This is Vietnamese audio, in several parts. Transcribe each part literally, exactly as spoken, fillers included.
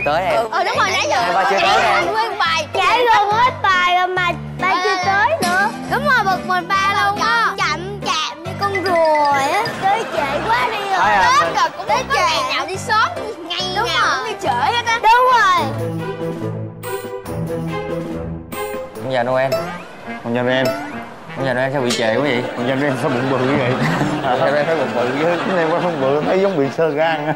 chưa tới em. Ừ đúng rồi, nãy giờ ba chưa tới em. nguyên bài Chạy gần hết bài rồi mà ba chưa tới nữa. đúng rồi, bực mình ba luôn á. Chậm chạp như con rùa á. Tới trễ quá đi rồi. Thôi à, Tết rồi cũng không có ngày nào đi sớm, ngày Đúng nào rồi. cũng đi trễ hết á. Đúng rồi. Con già Noel. Con nhà em. Con già Noel sao bị trễ quá vậy? Con nhà em sao bụng bự như vậy? Con nhà em thấy bụng bự chứ. Cái này quá không bự, thấy giống bị sơ gan.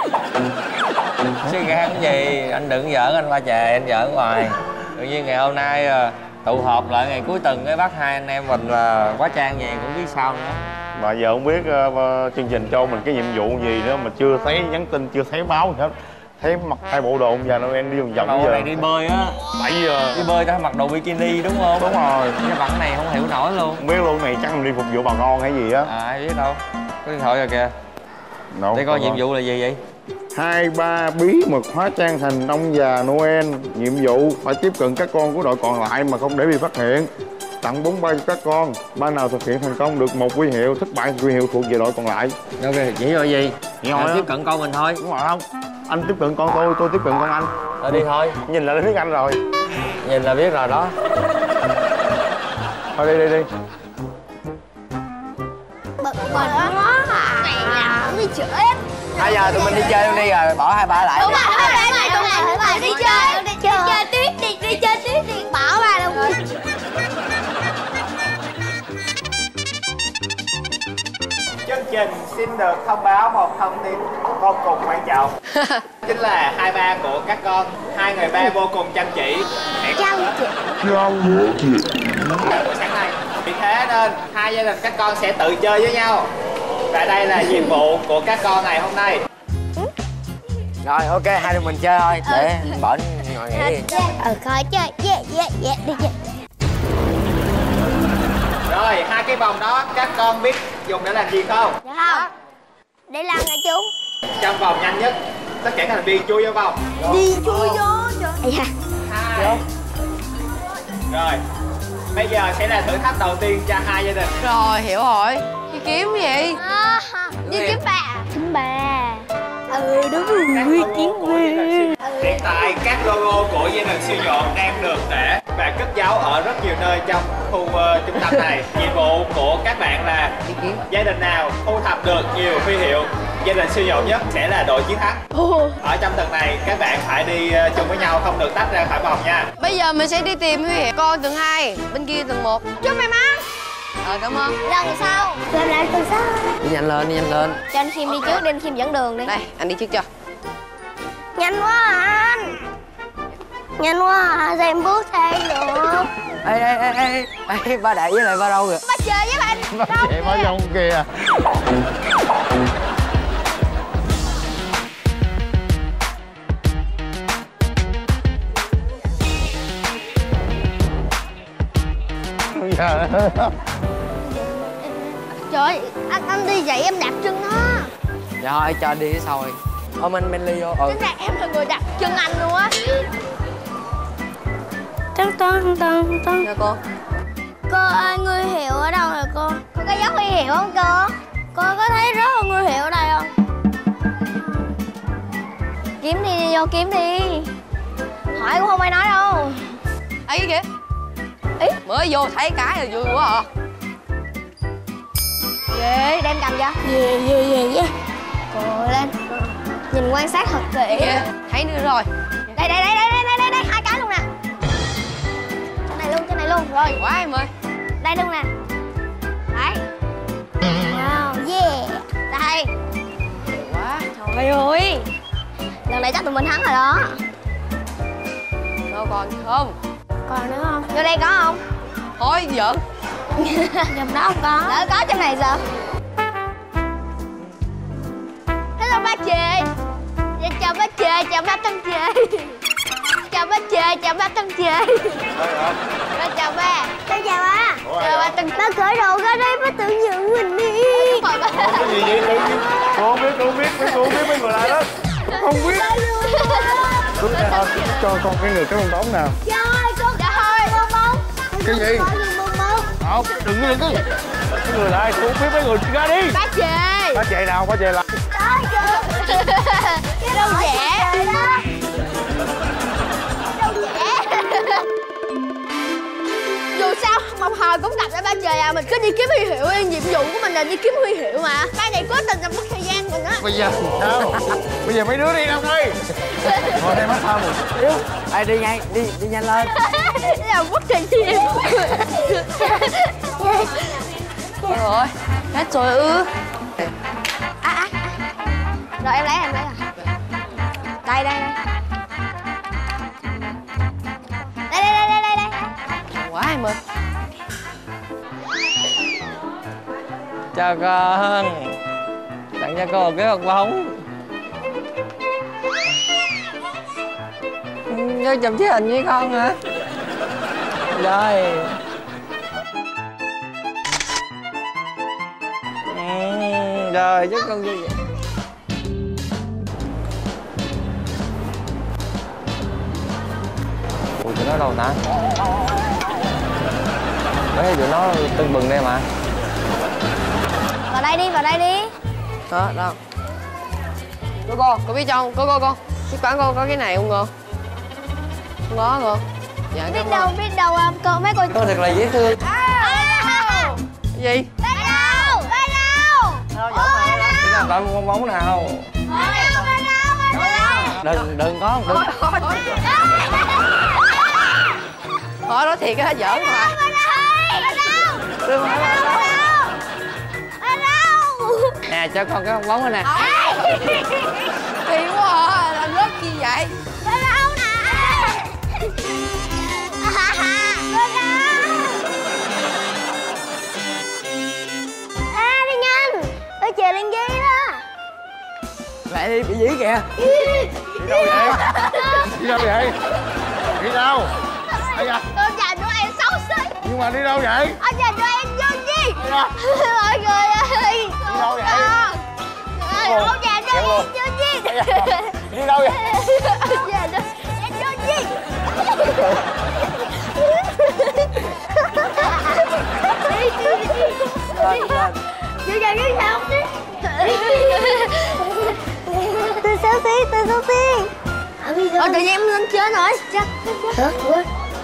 Chứ gan cái gì? Anh đừng giỡn anh ba chè, anh giỡn hoài. Tự nhiên ngày hôm nay tụ họp lại ngày cuối tuần cái bắt hai anh em mình là quá trang về cũng biết sao nữa. Mà giờ không biết uh, chương trình cho mình cái nhiệm vụ gì nữa mà chưa thấy nhắn tin, chưa thấy báo gì hết. Thấy mặc hai bộ đồ ông già Noel đi vòng vòng giờ. Này đi bơi á. bảy giờ. Đi bơi ta mặc đồ bikini đúng không? Đúng rồi. Cái bạn này không hiểu nổi luôn. Không biết luôn, này chắc mình đi phục vụ bà con hay gì á. À ai biết đâu. Có điện thoại rồi kìa. Đâu, để coi nhiệm vụ là gì vậy? Hai ba bí mật hóa trang thành ông già Noel. Nhiệm vụ phải tiếp cận các con của đội còn lại mà không để bị phát hiện. Tặng bốn ba cho các con. Ba nào thực hiện thành công được một huy hiệu, thất bại huy hiệu thuộc về đội còn lại. Ok, chỉ rồi gì? Vậy thôi. Tiếp cận con mình thôi. Đúng rồi không? Anh tiếp cận con tôi, tôi tiếp cận con anh. Rồi đi thôi. Nhìn là đã biết anh rồi. Nhìn là biết rồi đó. Thôi đi đi đi. Bực mình quá à. Ngày nào cũng đi trễ hết. Bây giờ tụi mình đi chơi luôn đi rồi, bỏ hai ba lại. Đúng rồi, đúng rồi, đúng rồi, đúng rồi, đi chơi, đi chơi, chơi tuyết đi, đi chơi tuyết đi, bỏ ra đâu. Chương trình xin được thông báo một thông tin vô cùng quan trọng. Chính là hai ba của các con, hai người ba vô cùng chăm chỉ. Chăm chỉ. Buổi sáng nay. Vì thế nên hai gia đình các con sẽ tự chơi với nhau. Và đây là nhiệm vụ của các con ngày hôm nay. Rồi ok, hai đứa mình chơi thôi, để bển ngồi nghỉ đi. Ờ khỏi chơi. Yeah yeah yeah đi chơi. Rồi, hai cái vòng đó các con biết dùng để làm gì không? Dạ không. Để làm hả chú? Trong vòng nhanh nhất, tất cả các thành viên chui vô vòng. Đi chui vô. Ây da. Hai. Rồi, bây giờ sẽ là thử thách đầu tiên cho hai gia đình. Rồi, hiểu rồi. Đi kiếm gì? À, đi kiếm bà. Kiếm bà. Ừ đúng rồi, kiếm bà. Hiện tại các logo của gia đình siêu nhộn đang được để và cất giấu ở rất nhiều nơi trong khu uh, trung tâm này. Nhiệm vụ của các bạn là gia đình nào thu thập được nhiều huy hiệu gia đình siêu nhộn nhất sẽ là đội chiến thắng. Ở trong tuần này các bạn phải đi uh, chung với nhau, không được tách ra khỏi vòng nha. Bây giờ mình sẽ đi tìm huy hiệu con tầng hai, bên kia tầng một. Chúc may mắn. Ờ cảm ơn. Lần sau. Làm lại từ sau. Đi nhanh lên, đi nhanh lên. Cho anh Khiêm đi trước, đi anh Khiêm dẫn đường đi. Đây, anh đi trước cho. Nhanh quá à anh. Nhanh quá à, sao em bước theo được. Ê ê ê ê, ê ba Đại với lại ba đâu rồi? Ba chơi với bạn. Nó chạy mới trong kìa. Trời ơi, anh, anh đi vậy em đặt chân đó. Dạ thôi, cho đi phía sau rồi. Ôm anh Bentley vô. Ừ. Chính ra em là người đặt chân anh luôn á. Tân tân tân tân. Nha cô. Cô ơi, người hiệu ở đâu rồi cô? Cô có dấu huy hiệu không cô? Cô có thấy rất là người hiệu ở đây không? Kiếm đi, đi vô kiếm đi. Hỏi cũng không ai nói đâu. Ấy kìa. Ý, mới vô thấy cái là vui quá à. Ghê, đem cầm cho. Về, về, về, về. Cô lên. Nhìn quan sát thật kỹ. Kìa, thấy nữa rồi. Đây, đây, đây, đây, đây, đây, đây, đây, hai cái luôn nè. Chỗ này luôn, chỗ này luôn. Rồi. Quá em ơi. Đây luôn nè. Đấy. Wow, yeah. Đây. Quá. Trời ơi. Lần này chắc tụi mình thắng rồi đó. Đâu còn không? Còn nữa không? Vô đây có không? Thôi giỡn. Trong đó không có. Đỡ có trong này sao? Hello ba chê. Dạ, chào ba chê, chào ba Tân chê. Chào ba chê, chào ba Tân chê. Ba chào ba. Chào chào ba. Chào ba Tân. Ba cởi đồ ra đây, ba tự nhận mình đi. Mời ba. Cái gì vậy? Cô không biết, cô không biết, cô không biết mấy người lại đó. Không biết. Đúng ra thôi, cho con cái người cái bong bóng nào. Trời ơi, con. Dạ thôi, bong bóng. Cái gì? Không, đừng đừng cái cái người lại, cô không biết mấy người ra đi. Ba chê. Ba chè nào, ba chè là. Cái đâu rẻ. rồi cũng gặp lại ba trời à. Mình cứ đi kiếm huy hiệu đi, nhiệm vụ của mình là đi kiếm huy hiệu mà. Ba này cố tình làm mất thời gian mình á. Bây giờ sao? Bây giờ mấy đứa đi đâu đây? Ngồi đây mắt thơm một xíu. Ê, đi nhanh, đi đi nhanh lên. Làm mất thời gian. Thôi rồi, hết rồi ư. À, à. Rồi em lấy em lấy à. Đây đây đây. Đây đây đây đây đây đây. Quá em ơi. Chào con. Tặng cho con một cái hộp bóng. Nhớ chụp chiếc hình với con hả? Rồi. Ừ, rồi chúc con vui vẻ. Ủa tụi nó đâu ta? Mấy tụi nó tưng bừng đây mà. Vào đây đi, vào đây đi. Đó, đâu. Cô cô, cô biết không? Cô cô cô. Cái quán cô có cái này không cô? Không có cô. Dạ Biết cảm đâu, ơn. biết đâu à, cô mấy cô. Cô thật là dễ thương. À, Cái gì? ba đâu, ba đâu. Đâu giỡn mày đâu. Cái nào tao bong bóng nào? Ba đâu, ba đâu, ba đâu. Đừng, đừng có, đừng. Thôi nói thiệt á, giỡn mà. Đừng phải ba đâu. Nè, cho con cái bong bóng này nè. Kỳ quá à, làm rớt chi vậy? Ba đâu nè. Ba đâu. À, đi nhanh. Tôi chờ lên ghế đó. Lại đi, bị dí kìa. Đi đâu vậy? Đi đâu vậy? Đi đâu? Ây da. Tôi già đứa em xấu xí. Nhưng mà đi đâu vậy? Anh già đứa em vô chi. Ây da. Mọi người ơi. Đi đâu vậy? Ơi, ông già đứa em vô chi. Đi đâu vậy? Ông già đứa em vô chi. Chị già cái sao xí. Tôi xấu xí, tôi xấu xí. Ờ, tự nhiên em lên trên rồi. Chắc. Hả? Ủa?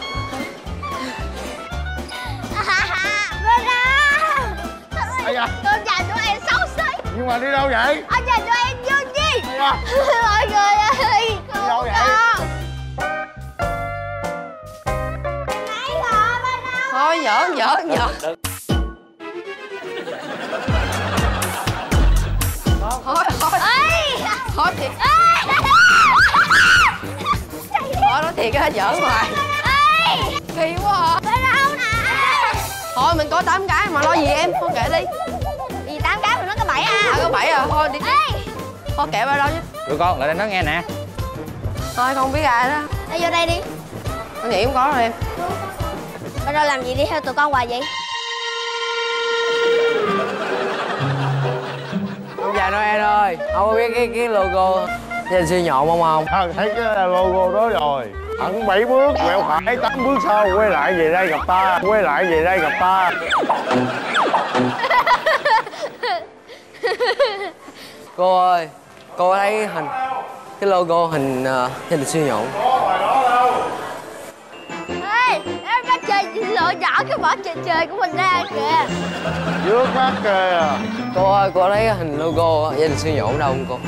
Ây da. Con già đứa em xấu xí. Nhưng mà đi đâu vậy? Anh già đứa em vô chi. Ây da. Mọi người ơi. Đi đâu vậy? Nãy rồi, ba đâu? Thôi giỡn, giỡn, giỡn. Thôi, thôi. Ê! Thôi thiệt. Thôi nói thiệt á, giỡn hoài. Ê! Kỳ quá à. Ba đâu nè? Thôi mình có tám cái mà lo gì em, thôi kệ đi. Gì tám cái mà nó có bảy à? À có bảy à, thôi đi. Ê! Thôi kệ ba đâu chứ. Tụi con lại đây nói nghe nè. Thôi không biết ai đó. Đi vô đây đi. Con nghĩ không có rồi em. Ba đâu làm gì đi theo tụi con hoài vậy? Ông già Noel ơi, ông có biết cái cái logo gia đình siêu nhộn không không? À, thấy cái logo đó rồi. Ẩn bảy bước, quẹo phải tám bước sau quay lại về đây gặp ta, quay lại về đây gặp ta. Cô ơi, cô thấy hình cái logo hình uh, gia đình siêu nhộn. Ê! Em đã chơi lựa nhỏ cái vỏ chơi chơi của mình ra kìa. Trước mắt kìa. Cô ơi, cô thấy hình logo gia đình siêu nhộn đâu không cô?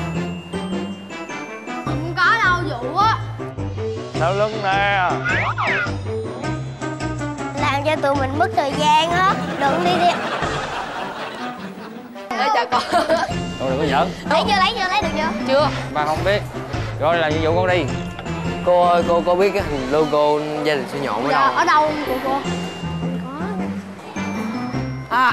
Không có đâu vụ á. Sau lưng nè. Làm cho tụi mình mất thời gian á. Đừng đi đi. Để chào con. Con đừng có giỡn. Lấy chưa, lấy chưa, lấy được chưa? Chưa. Ba không biết. Rồi làm nhiệm vụ con đi. Cô ơi, cô có biết cái hình logo gia đình siêu nhộn ở Dạ, đâu? ở đâu cô cô? À.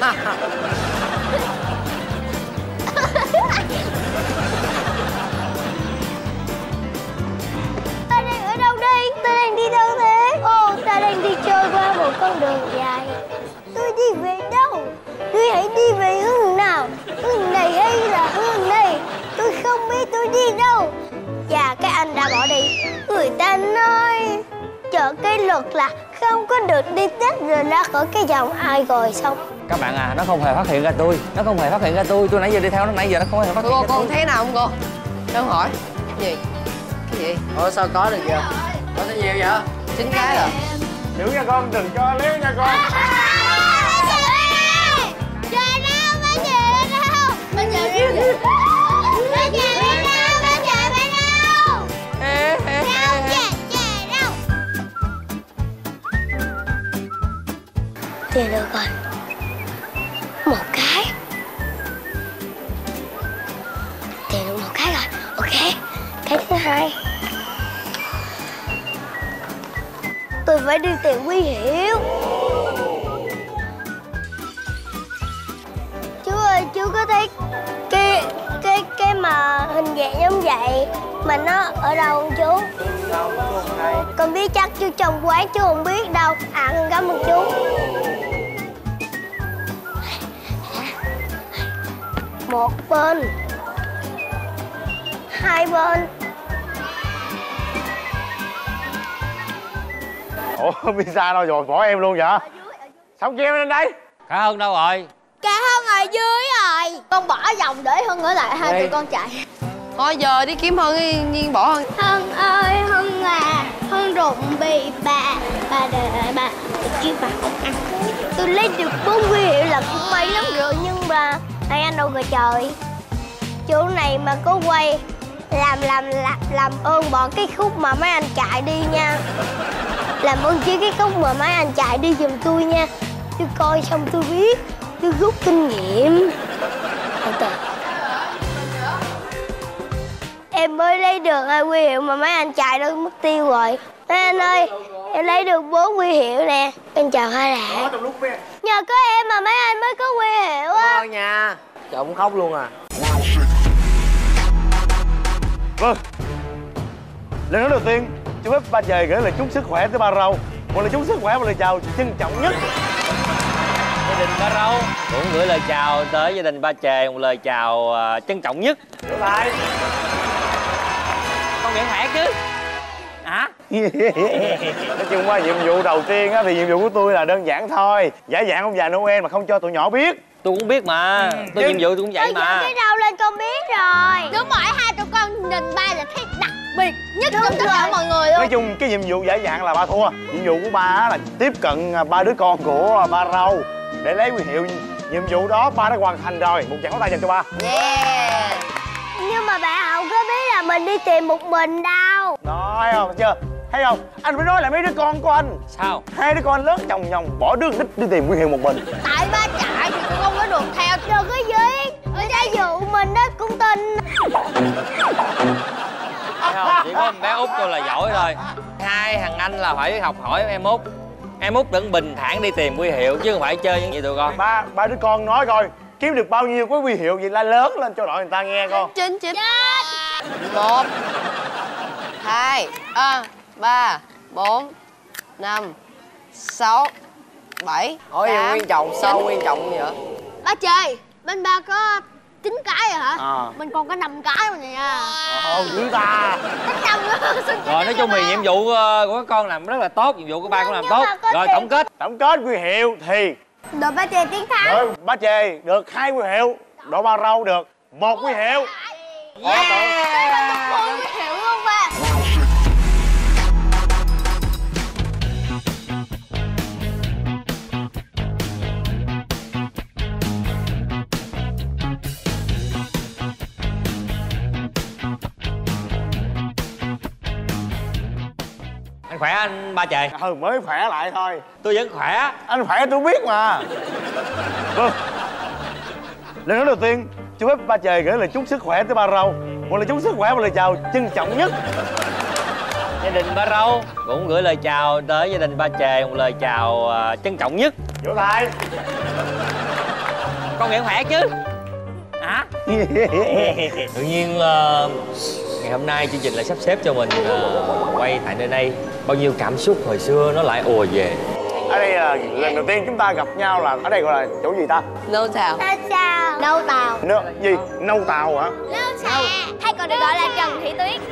Ta đang ở đâu đây? Ta đang đi đâu thế? Ồ, ta đang đi chơi qua một con đường dài. Tôi đi về đâu? Tôi hãy đi về hướng nào? Hướng này hay là hướng này? Tôi không biết tôi đi đâu. Và cái anh đã bỏ đi. Người ta nói chợ cây luật là không có được đi tách rồi ra khỏi cái dòng ai rồi xong. Các bạn à, nó không hề phát hiện ra tôi. Nó không hề phát hiện ra tôi. Tôi nãy giờ đi theo nó, nãy giờ nó không hề phát hiện Cô, ra cô tôi. thấy nào không cô? Đâu hỏi. Cái gì? Cái gì? Ủa sao có được vậy? Có sao nhiều vậy? Chín cái rồi. giữ nha con, đừng cho léo nha con. Trời đâu, ba về đâu? Ba về đi đâu? Ba về đi đâu? Ba về đi đâu? Đâu về về đâu? Tìm được rồi. Một cái. Tìm được một cái rồi. Ok. Cái thứ hai. Tôi phải đi tìm Huy Hiệu. Chú ơi, chú có thấy cái cái cái mà hình dạng giống vậy mà nó ở đâu không chú? Đâu, chú không thấy. Con biết chắc chú trong quán chú không biết đâu. À, con cảm ơn chú. Một bên, hai bên. Ủa pizza đâu rồi, bỏ em luôn vậy? Sao kêu lên đây? Khả Hân đâu rồi? Cả Hân ở dưới rồi. Con bỏ vòng để Hân ở lại, hai tụi con chạy. Thôi giờ đi kiếm Hân đi, Nhiên bỏ Hân. Hân ơi, Hân à, Hân rụng bị bà. Bà đợi bà, chứ bà không ăn. Tôi lấy được bốn huy hiệu là cũng may lắm rồi, nhưng mà hai anh đâu rồi trời. Chỗ này mà có quay làm làm làm làm ơn bỏ cái khúc mà mấy anh chạy đi nha. Làm ơn chứ cái khúc mà mấy anh chạy đi giùm tôi nha. Tôi coi xong tôi biết, tôi rút kinh nghiệm. Từ từ. Em mới lấy được hai huy hiệu mà mấy anh chạy đâu mất tiêu rồi. Mấy anh ơi, em lấy được bốn huy hiệu nè. Em chào hai bạn. Nhờ có em mà mấy anh mới có huy hiệu á. Ngon nha. Trời muốn khóc luôn à. Vâng. Lần nói đầu tiên, chú phép ba trời gửi lời chúc sức khỏe tới ba Râu. Một lời chúc sức khỏe và lời chào trân trọng nhất. Gia đình Ba Râu cũng gửi lời chào tới gia đình Ba Chề, một lời chào uh, trân trọng nhất. Trở lại. Con miệng khỏe chứ? Hả? Nói chung qua nhiệm vụ đầu tiên á, thì nhiệm vụ của tôi là đơn giản thôi. Giả dạng ông già Noel mà không cho tụi nhỏ biết. Tôi cũng biết mà. Tôi nhiệm vụ tôi cũng vậy Tôi mà. cái đầu lên con biết rồi. Đúng rồi, hai tụi con nhìn ba là thấy đặc biệt nhất trong tất cả mọi người luôn. Nói chung cái nhiệm vụ giả dạng là ba thua. Nhiệm vụ của ba á là tiếp cận ba đứa con của ba Râu để lấy huy hiệu. Nhiệm vụ đó ba đã hoàn thành rồi. Một tràng pháo tay dành cho ba. Yeah. Nhưng mà bạn không có biết là mình đi tìm một mình đâu. Nói không, thấy chưa? Thấy không? Anh phải nói lại mấy đứa con của anh. Sao? Hai đứa con lớn chồng nhồng bỏ đứa thích đi tìm huy hiệu một mình. Tại ba chạy thì con không có được theo. Đừng có gì. Ở đây dụ mình đó cũng tin. Thấy không? Chỉ có bé Út tôi là giỏi thôi. Hai thằng anh là phải học hỏi em Út. Em Út đừng bình thản đi tìm huy hiệu chứ không phải chơi những gì tụi con. Ba ba đứa con nói coi kiếm được bao nhiêu cái huy hiệu gì la lớn lên cho đội người ta nghe con. Chín chín. Một, hai, à, ba, bốn, năm, sáu, bảy, Hỏi gì tám, quan trọng, sao quan trọng vậy? Ba trời, bên ba có chín cái rồi hả? À. Mình còn có năm cái mà nha. Ồ dữ ta. Tính năm nữa. Rồi nói chung thì nhiệm vụ uh, của các con làm rất là tốt, nhiệm vụ của ba cũng làm Nhưng tốt. mà có Rồi tiền- tổng kết. Tổng kết huy hiệu thì Đội ba trời tiến thắng. đội ba Chề được hai huy hiệu, đội ba Râu được một huy hiệu. Yeah. Con hiểu luôn ba. Anh khỏe anh Ba Chề? Ừ mới khỏe lại thôi. Tôi vẫn khỏe. Anh khỏe tôi biết mà. Vâng. Lần nói đầu tiên, chú phép ba Chề gửi lời chúc sức khỏe tới ba Râu. Một lời chúc sức khỏe và lời chào trân trọng nhất. Gia đình Ba Râu cũng gửi lời chào tới gia đình Ba Chề, một lời chào uh, trân trọng nhất. Vỗ tay. Con miệng khỏe chứ? Hả? Tự nhiên uh, ngày hôm nay chương trình lại sắp xếp cho mình uh, quay tại nơi đây. Bao nhiêu cảm xúc hồi xưa nó lại ùa về. Ở đây là lần đầu tiên chúng ta gặp nhau là ở đây gọi là chỗ gì ta? Nâu Tàu. Nâu Tàu. Nâu Tàu. Nâu gì? Nâu Tàu hả? Nâu Tàu. Hay còn được gọi là Trần Thị Tuyết.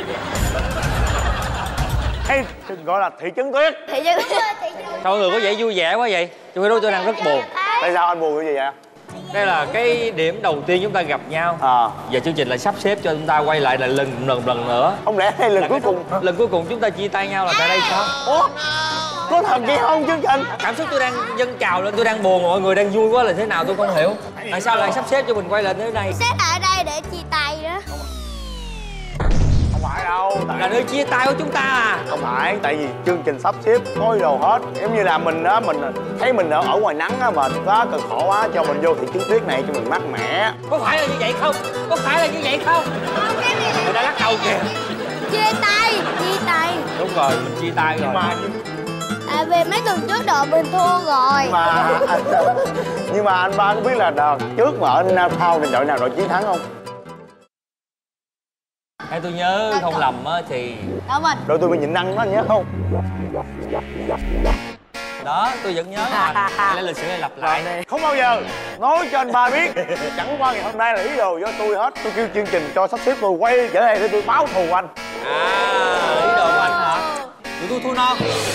Hay gọi là thị trấn Tuyết. Thị trấn Tuyết. Sao mọi người có vẻ vui vẻ quá vậy? Trong khi đó tôi đang rất buồn. Tại sao anh buồn cái gì vậy? Đây là cái điểm đầu tiên chúng ta gặp nhau. À. Giờ chương trình lại sắp xếp cho chúng ta quay lại lại lần lần lần nữa. Không lẽ đây lần cuối cùng? Lần cuối cùng chúng ta chia tay nhau là tại đây sao? Ủa? Có thật vậy không chương trình? Cảm xúc tôi đang dâng trào lên, tôi đang buồn, mọi người đang vui quá là thế nào tôi không hiểu. Tại sao lại sắp xếp cho mình quay lại thế này? Xếp lại đây để chia tay đó. Không phải đâu, tại... Là nơi chia tay của chúng ta à? Không phải, tại vì chương trình sắp xếp thôi đồ hết. Giống như là mình á, mình thấy mình ở, ở ngoài nắng á, mệt quá, cực khổ quá, cho mình vô thị trấn tuyết này cho mình mát mẻ. Có phải là như vậy không? Có phải là như vậy không? Không, cái này Người ta lắc đầu kìa. chia tay, chia tay. Đúng rồi, mình chia tay rồi. Mà À vì mấy tuần trước đội mình thua rồi. mà anh, nhưng mà anh ba có biết là đợt trước mà anh thao thì đội nào đội chiến thắng không? Hay tôi nhớ không lầm á thì Đội mình. Đội tôi bị nhịn ăn đó, anh nhớ không? đó tôi vẫn nhớ mà. Hay là lịch sử này lặp lại. Không bao giờ nói cho anh ba biết. Chẳng qua ngày hôm nay là ý đồ do tôi hết. Tôi kêu chương trình cho sắp xếp tôi quay trở lại để tôi báo thù anh. À, ý đồ của anh hả? Tụi tôi thua non.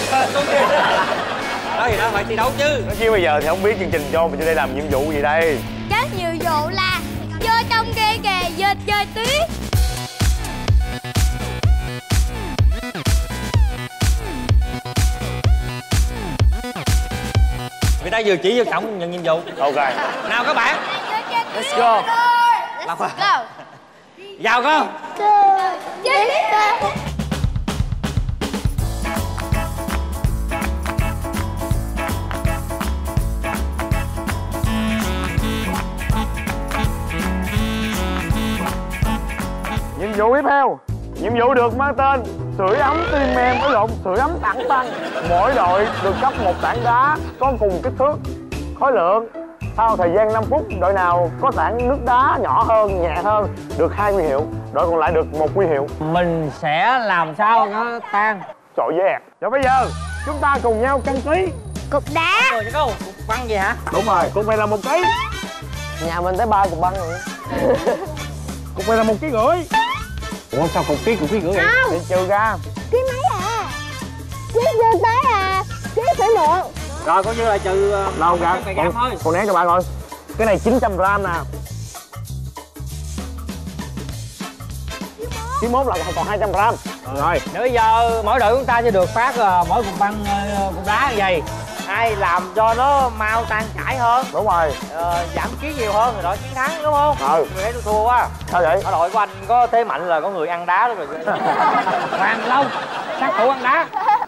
Đó thì đó phải thi đấu chứ. Nói chứ bây giờ thì không biết chương trình cho mình vô đây làm nhiệm vụ gì đây. Cái nhiệm vụ là vô trong kia kìa, dệt chơi tuyết. Người ta vừa chỉ vô cổng nhận nhiệm vụ. Ok. Nào các bạn. Let's go. Làm Go. vào con. Chơi tuyết. Nhiệm vụ tiếp theo. Nhiệm vụ được mang tên sưởi ấm tim em với lộn sưởi ấm tảng băng. Mỗi đội được cấp một tảng đá có cùng kích thước, khối lượng. Sau thời gian năm phút, đội nào có tảng nước đá nhỏ hơn, nhẹ hơn được hai huy hiệu, đội còn lại được một huy hiệu. Mình sẽ làm sao nó tan. Trời yeah. Rồi bây giờ chúng ta cùng nhau cân ký. Cục đá. Rồi chứ câu cục băng gì hả? Đúng rồi, cục này là một ký. Nhà mình tới ba cục băng rồi. Cục này là một ký rưỡi. Ủa sao cục ký cục ký rưỡi vậy? Để trừ ra. Ký mấy à? Ký chưa tới à? Ký phải một. Rồi coi như là trừ Đâu cả. cái Còn, gam thôi. còn nén cho bạn rồi. Cái này chín trăm gram nè. chín mốt là còn hai trăm gram. Rồi. Nếu bây giờ mỗi đội chúng ta sẽ được phát uh, mỗi cục băng uh, cục đá như vậy. Ai làm cho nó mau tan chảy hơn, Đúng rồi. ờ, giảm ký nhiều hơn thì đội chiến thắng đúng không? Ừ. Người ấy tôi thua quá. Sao vậy? Ở đội của anh có thế mạnh là có người ăn đá đó rồi. Hoàng Long, sát thủ ăn đá.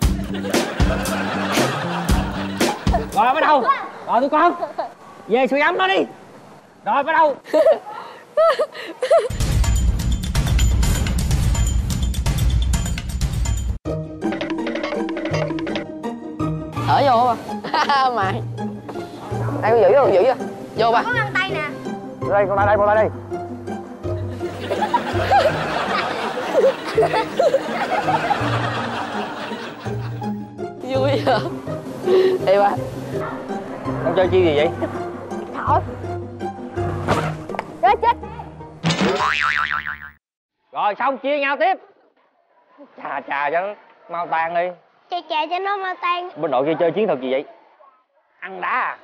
Rồi bắt đầu. Rồi tụi con về sưởi ấm nó đi. Rồi bắt đầu. Thở vô ba. Mày. Đây con giữ vô, giữ vô. Vô ba. Có găng tay nè. Đây, con lại đây, con lại đây. Vui vậy. Đi ba. Con chơi chi gì vậy? Thổi. Chết chết. Rồi xong chia nhau tiếp. Chà chà cho nó mau tan đi. Chà chà cho nó mau tan. Bên đội kia chơi chiến thuật gì vậy? Ăn đá à?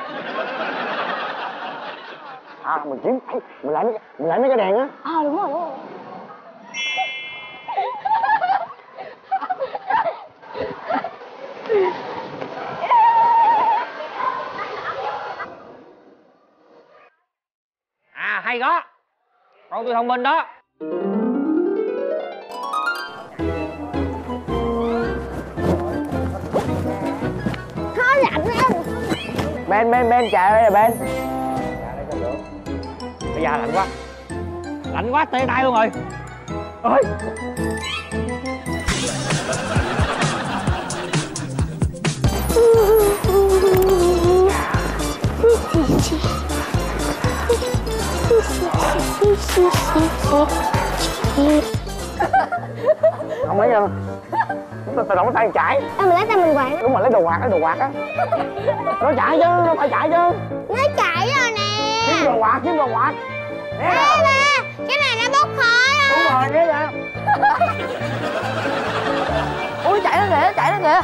À, mình kiếm, mình lại mấy, mình lại mấy cái đèn á. Ờ à, đúng rồi, đúng rồi. À hay đó. Con tôi thông minh đó. Khó lạnh không? Ben, Ben, Ben, chạy đây là Ben. Bây giờ lạnh quá. Lạnh quá tê tay luôn rồi. Ôi. Không lấy đâu. Tao đâu có tay chảy. Em mình lấy tay mình quạt. Đúng rồi, lấy đồ quạt, lấy đồ quạt á. Nó chạy chứ, nó phải chạy chứ. Nó chảy rồi nè. Kiếm đồ quạt, kiếm đồ quạt. Ê ba, cái này nó bốc khói á. Đúng rồi, ghé ra. Ui chạy nó kìa, nó chạy nó kìa.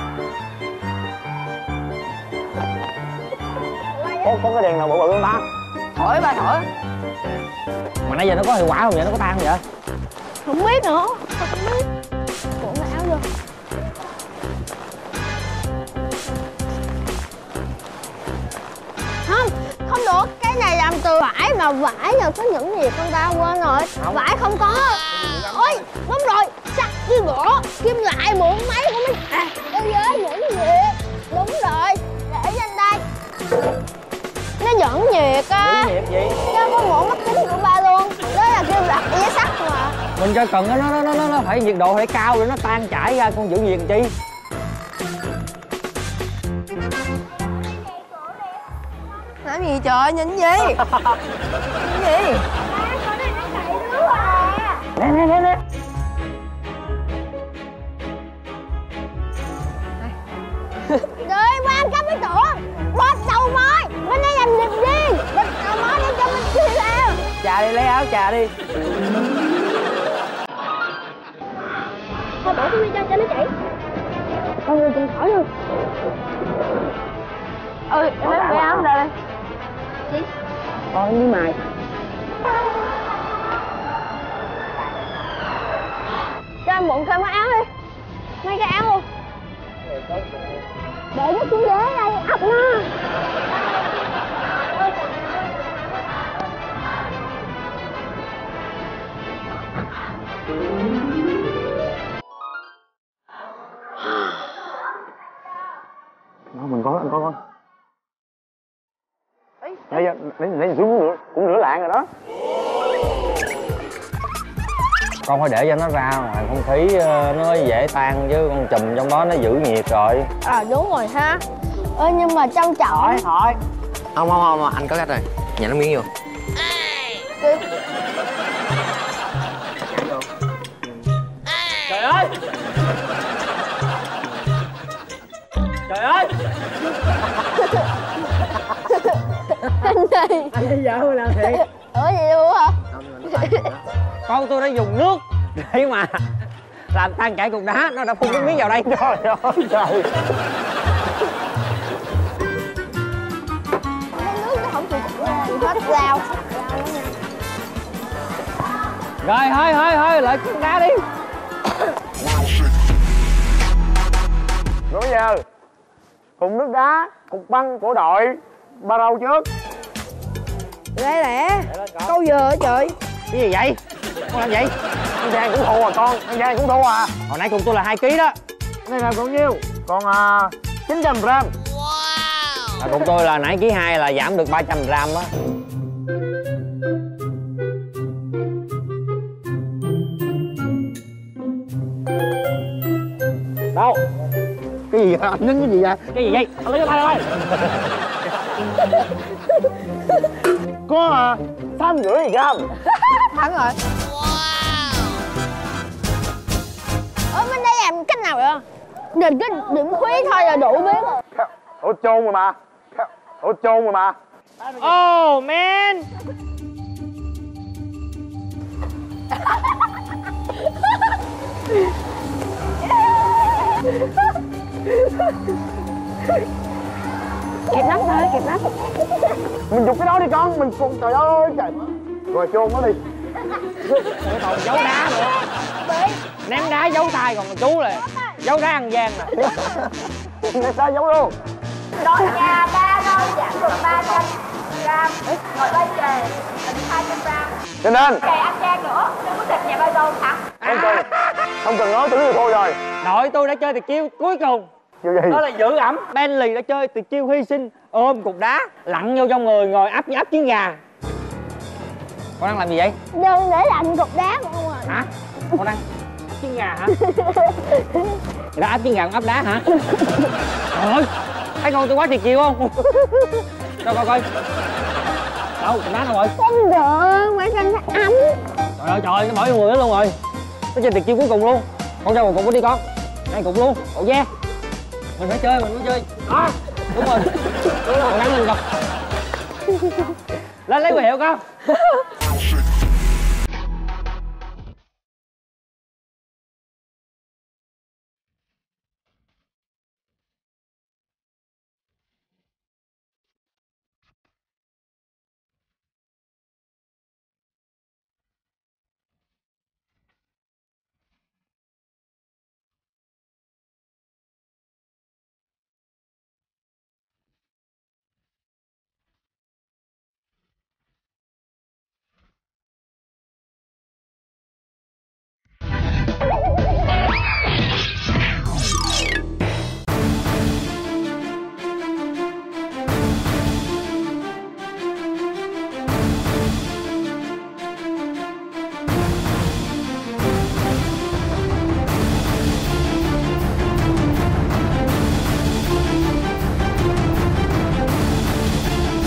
Có, có cái đèn nào bự bự không ta? Thổi ba thổi. Mà nãy giờ nó có hiệu quả không vậy? Nó có tan không vậy? Không biết nữa. Không biết. Cuộn cái áo vô. mà vải rồi có những gì con ta quên rồi. Không. Vải không có. Ôi đúng rồi, sắt với gỗ kim loại mượn máy của mình. À thế giới những việc. Đúng rồi, để trên đây. Nó dẫn nhiệt á. Dẫn nhiệt gì? Nó có mổ mắt kính của ba luôn. Đó là kim loại với sắt mà. Mình cho cần nó nó nó nó nó phải nhiệt độ phải cao để nó tan chảy ra, con giữ nhiệt làm chi? Làm gì trời, nhìn gì? Nhìn gì? Nè nè nè nè. Rồi quan cấp với tưởng. Bớt đầu mối. Bên đây làm việc đi. Bớt đầu mối để cho mình chia theo. Trà đi, lấy áo trà đi. Thôi bỏ cái đi cho cho nó chảy. Con người chừng khỏi luôn. Ừ, em lấy cái áo ra đây. Chị? Con em đi mài. Cho em mượn thêm cái áo đi. Mấy cái áo luôn. Để nó xuống ghế đây, ấp nó. Nó mình có, anh có con. Nãy giờ, nãy giờ xuống nửa, cũng nửa lạng rồi đó. Con phải để cho nó ra ngoài không khí nó dễ tan chứ con chùm trong đó nó giữ nhiệt rồi. À đúng rồi ha. Ơ nhưng mà trong chậu. Thôi thôi. Không không không, anh có cách rồi. Nhả nước miếng vô. Trời ơi! Trời ơi! Anh này. Anh đi vợ làm thiệt. Ủa gì luôn hả? Con tôi đã dùng nước để mà làm tan chảy cục đá, nó đã phun nước miếng vào đây. Trời ơi trời! Cái nước nó không chịu hết rau. Rồi thôi thôi thôi, lại cục đá đi. Rồi bây giờ cùng nước đá, cục băng của đội ba râu trước. Đây nè. Câu giờ hả trời? Cái gì vậy? Con làm vậy? Anh Giang cũng thua à con, anh Giang cũng thua à. Hồi nãy cùng tôi là hai ký đó. Này là bao nhiêu? Còn à, chín trăm gram. À, cùng tôi là nãy ký hai là giảm được ba trăm gram á. Đâu? Cái gì vậy? Anh nhấn cái gì vậy? Cái gì vậy? Anh lấy cái tay thôi. Có à, tám rưỡi gram. Thắng rồi. Ở bên đây làm cách nào vậy? Đừng cái điểm khuyết thôi là đủ biết rồi. Ủa chôn rồi mà. Ủa chôn rồi mà. Oh man! Kịp lắm thôi, kịp lắm. Mình dục cái đó đi con, mình cùng trời ơi trời. Rồi chôn nó đi. Còn giấu đá nữa. Ném đá giấu tay, còn chú là giấu đá ăn gian nè. Ném đá giấu luôn. Đôi nhà ba đôi giảm được ba trăm gram. Rồi đôi chè là hai trăm gram. Cho nên Chè ăn gian nữa, đừng có thịt nhà ba đôi thắng. không cần, không cần nói, tôi biết thôi rồi. Đội tôi đã chơi tuyệt chiêu cuối cùng. Chiêu gì? Đó là giữ ẩm. Bentley đã chơi tuyệt chiêu hy sinh, ôm cục đá lặn vô trong người, ngồi ấp ấp trứng gà. Con đang làm gì vậy? Đừng để lạnh cục đá không à. Hả? Con đang ấp trứng gà hả? Đã ấp trứng gà con ấp đá hả? Trời ơi! Thấy con tôi quá tuyệt chiêu không? Coi coi coi. Đâu, cục đá đâu rồi? Không được, phải cho nó ấm. Trời ơi trời, nó bỏ vô người hết luôn rồi. Nó chơi tuyệt chiêu cuối cùng luôn. Con cho một cục đi con. Đây cục luôn, cậu ve. Mình phải chơi, mình phải chơi. Đó, đúng rồi. Đúng rồi, gắn lên con. Lên lấy huy hiệu con.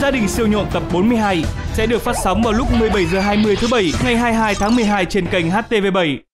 Gia đình siêu nhộn tập bốn mươi hai sẽ được phát sóng vào lúc mười bảy giờ hai mươi thứ bảy ngày hai mươi hai tháng mười hai trên kênh H T V bảy.